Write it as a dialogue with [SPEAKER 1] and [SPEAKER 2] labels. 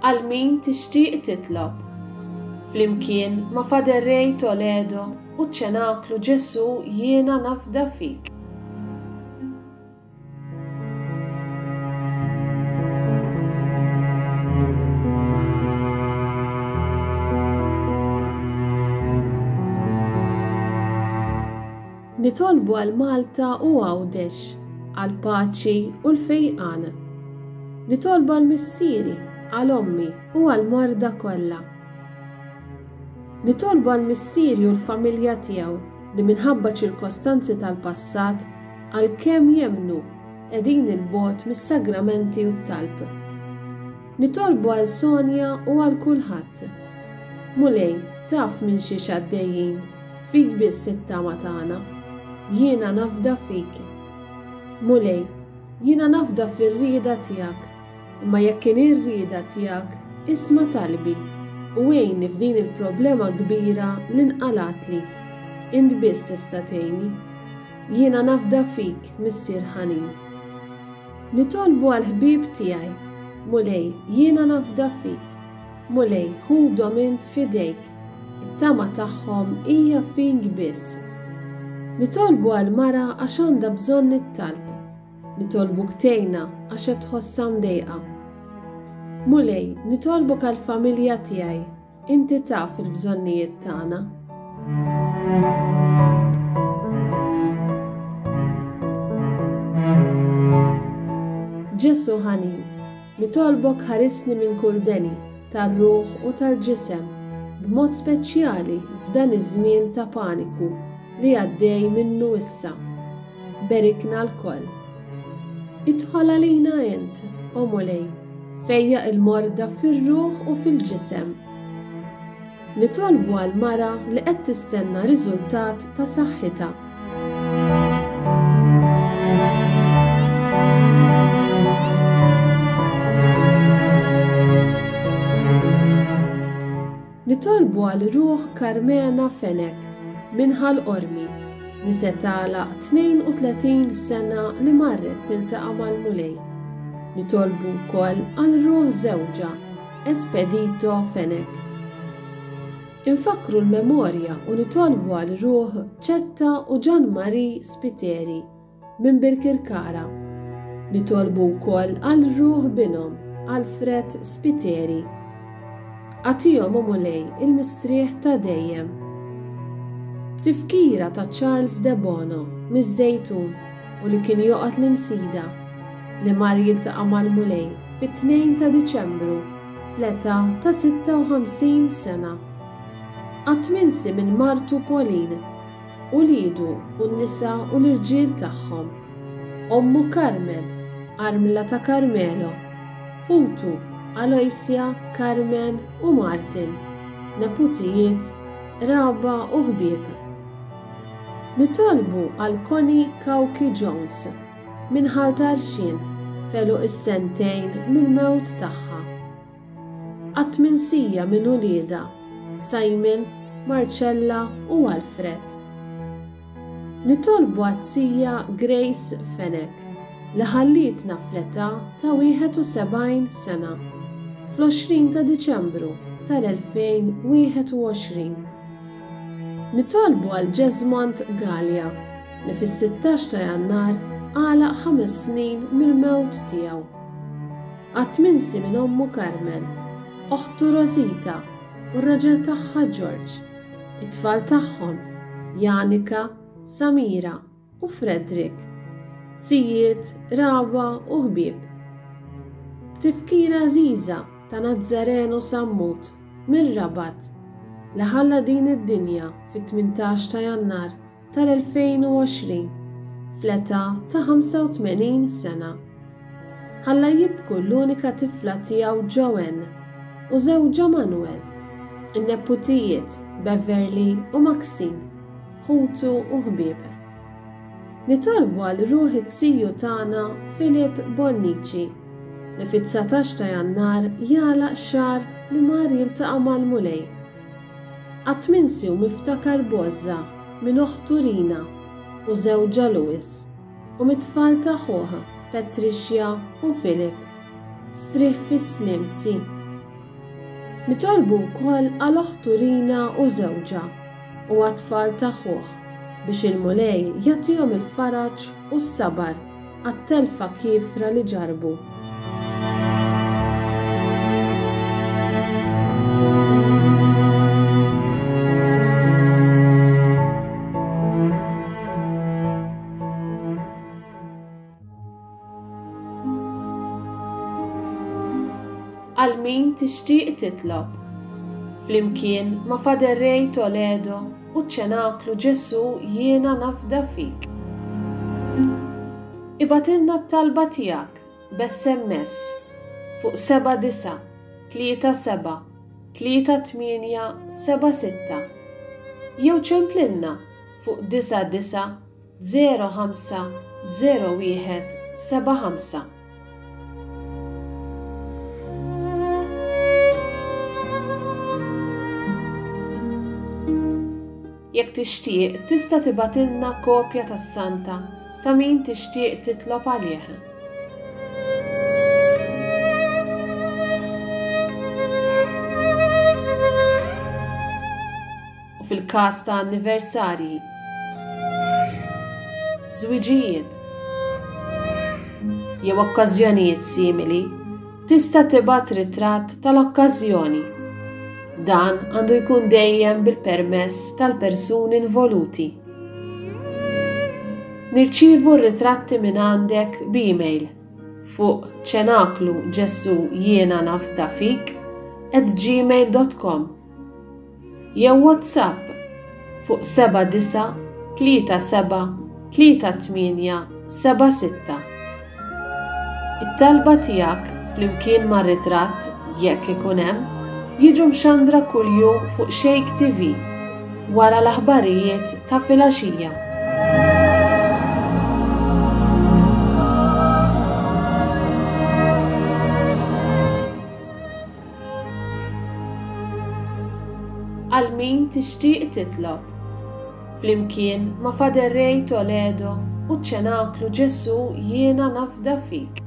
[SPEAKER 1] għal min tixtieq titlob. Flimkien ma' Fader Ray Toledo u ċenaklu Ġesu jiena nafda fik. Nitolbu għal Malta u Għawdex, għal paċi u l-fejqan. Nitolbu għal missieri, għal ommi u għal marda kollha. Nitolbu għal missieri u l-familja tiegħu li minħabba ċirkostanzi tal-passat għal kemm jemmnu qegħdin il-bogħod mis-sagramenti u t-talb. Nitolbu għal Sonja u għal kulħadd. Mulej taf minn xi għaddejjin, fik biss it-tama tagħna. Jiena nafda fik. Mulej, jiena nafda fir-rieda tiegħek, imma jekk kien ir-rieda tiegħek, isma' talbi u għejni f'din il-problema kbira li nqalatli. Int biss tista' tgħinni. Jiena nafda fik, Missier Ħanin. Nitolbu għal ħbieb tiegħi. Mulej, jiena nafda fik. Mulej, ħudhom int f'idejk. It-tama tagħhom hija fik biss. Nitolbu għal mara għax għandha bżonn it-talb. Nitolbu ktejna għax qed tħossha mdejqa. Mulej, nitolbok għal familja tiegħi. Inti taf il-bżonnijiet tagħna. Ġesu Ħanin, nitolbok ħarisni minn kull deni tar-ruħ u tal-ġisem, b'mod speċjali f'dan iż-żmien ta' paniku li għaddej minnu issa. Berikna l-koll. Idħol għalina int, o Mulej, fejja il-morda fir-ruħ u fil-ġisem. Nitolbu għal mara li qed tistenna riżultat ta' saħħitha. Nitolbu għal ruħ Carmena Fenek minħal Ormi li se tagħlaq 32 sena li marret tiltaqa' mal-Mulej. Nitolbu wkoll għal ruħ żewġa Espedito Fenek. Infakru l-memorja u nitolbu għal ruħ Ċetta u Gian Marie Spiteri minn Birkirkara. Nitolbu wkoll għal ruħ binhom Alfred Spiteri. Għatihom u Mulej il-mistrieħ ta' dejjem. Tifkira ta' Charles De Bono miż-Żejtun u li kien joqgħod l-imsida li mar jiltaqa' mal-Mulej fit-2 ta' Diċembru fl-età ta' 56 sena. Għatminsi minn martu Pauline u lidu u n-nisa u l-irġiel tagħhom. Ommu Carmen, Armla ta' Carmelo, Hutu, Aloysia, Carmen u Martin, neputijiet, raba u ħbieb. Nitolbu għal Connie Kauki Jones minħal Tarxien felu is-sentejn mill-mewt tagħha. Għat-tminsija minn ulieda Simon, Marcella u Alfred. Nitolbu għat-sija Grace Fenek li ħallitna fl-età ta' 71 sena fl-20 ta' Diċembru tal-2021. Nitolbu għal Jesmond Gallia li fis-16 ta' Jannar għalaq 5 snin mill-mewt tiegħu. Għat-tminsi minn ommu Carmen, oħtu Rosita u r-raġel tagħha George, it-tfal tagħhom Janika, Samira u Frederick, tzijiet, raba u ħbieb. Tifkira Aziza ta' Nazareno Sammut minn Rabat li ħalla din id-dinja fit-18 ta' Jannar tal-2020 fl-età ta' 85 sena. Ħalla jibku l-unika tifla tiegħu Joanne u żewġa Manuel, in-neputijiet Beverly u Maxine, Hutu u ħbieb. Nitolbu għal ruħ it-siju tagħna Filip Bonnici li fit-19 ta' Jannar jagħlaq xahar li mar jiltaqa' mal-Mulej. Għat-tminsi u Miftakar Bozza minn oħtu Rina u żewġa Louis u mit-tfal tagħha Patricia u Filip. Strieħ fis-snimzi. Nitolbu wkoll għal oħtu Rina u żewġha u għat-tfal tagħhom biex il-Mulej jagħtihom il-faraġ u s-sabar għat-telfa kiefra li ġarbu. Għal min tixtieq titlob. Flimkien ma' Fader Ray Toledo u ċenaklu Ġesu jiena nafda fik. Ibatilna t-talba tiegħek b'SMS fuq 79 37 38 76 jew ċemplilna fuq 99 05 01 75. Jekk tixtieq tista' tibatilna kopja tas-Santa ta' min tixtieq titlob għalih. U fil-każ ta' anniversarji, żwiġijiet jew okkażjonijiet simili, tista' tibgħat ritratt tal-okkażjoni. Dan għandu jkun dejjem bil-permess tal-persuni involuti. Nirċievu r-ritratti minn għandek b'email fuq cenaklu@gmail.com jew WhatsApp fuq 79 37 38 76. It-talba tiegħek flimkien mar-ritratt jekk ikun hemm jiġu mxandra kuljum fuq Shake TV wara l-aħbarijiet ta' filgħaxija. Għal min tixtieq titlob. Flimkien ma' Fader Ray Toledo u ċenaklu Ġesu jiena nafda fik.